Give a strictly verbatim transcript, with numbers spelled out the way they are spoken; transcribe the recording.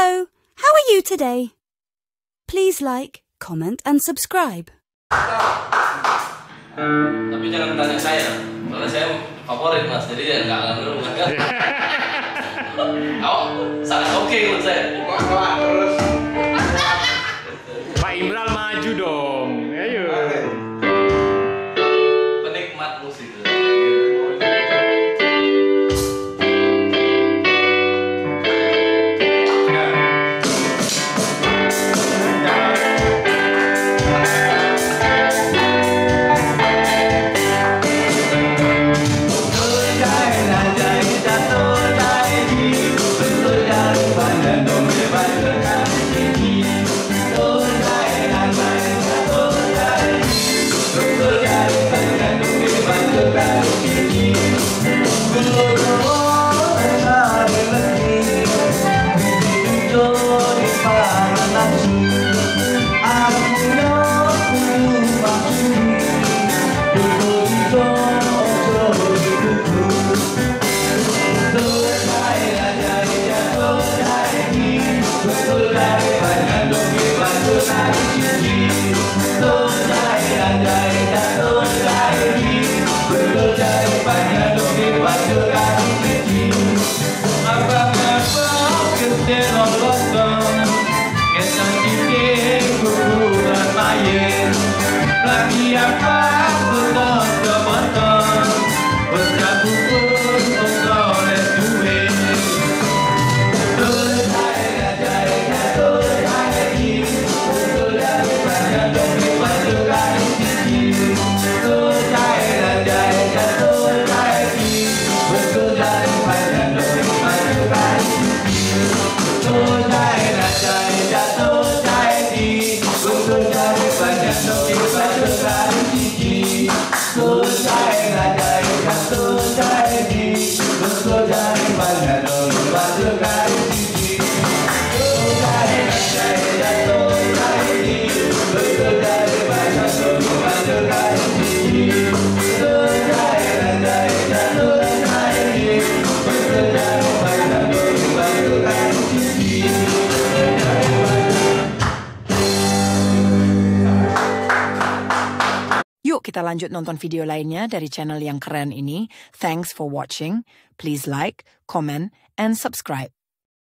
Hello, how are you today? Please like, comment, and subscribe. Tapi jangan tanya saya, soalnya saya favorit mas, jadi ya nggak ngelu kan. Oh, sangat oke menurut saya. Terus. Pak Imral maju dong, ayo. Penikmat musik. Lagi apa betul betul bercabut betul les duit. Betul saya jadi betul saya ini betul dari banyak dompet betul dari sini. Betul saya jadi betul saya ini betul dari banyak dompet betul dari sini. Betul saya jadi betul saya ini betul dari banyak dompet. Yuk kita lanjut nonton video lainnya dari channel yang keren ini. Thanks for watching. Please like, comment, and subscribe.